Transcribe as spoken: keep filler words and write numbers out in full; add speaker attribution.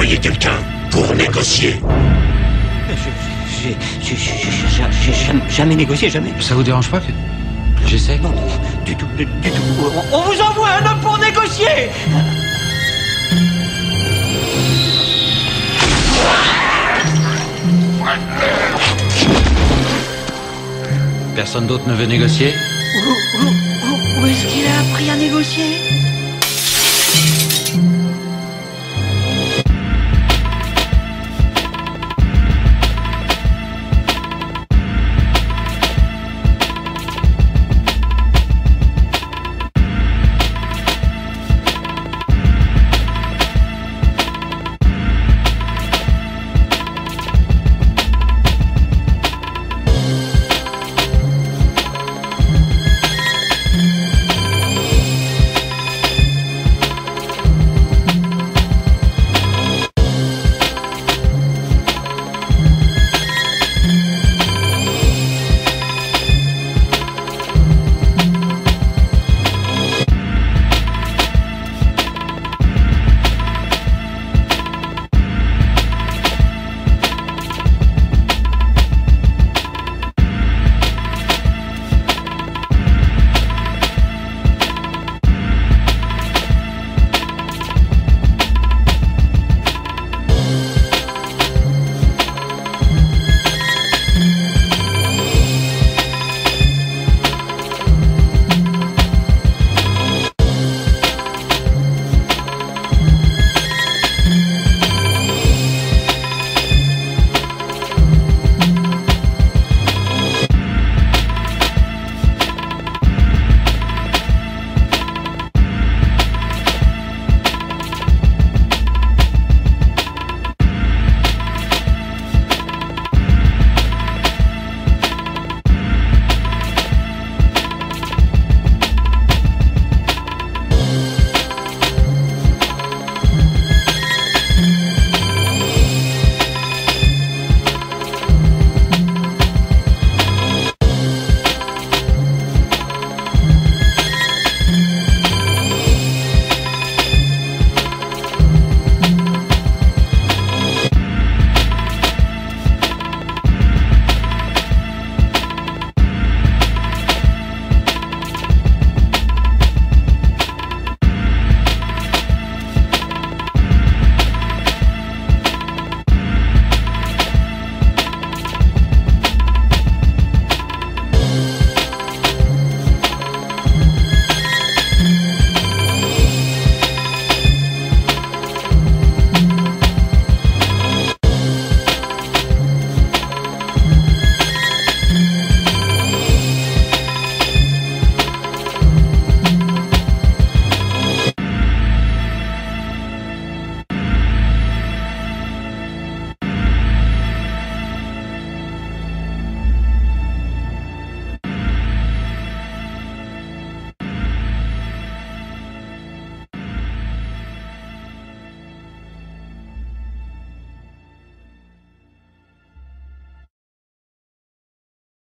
Speaker 1: envoyer quelqu'un pour négocier.
Speaker 2: J'ai j'ai- j'ai- j'ai- j'ai jamais, jamais négocié, jamais.
Speaker 3: Ça vous dérange pas que j'essaie?
Speaker 2: Non, non, du tout, du, du tout. On, on vous envoie un homme pour négocier.
Speaker 3: Personne d'autre ne veut négocier?
Speaker 2: Où, où, où, où est-ce qu'il a appris à négocier?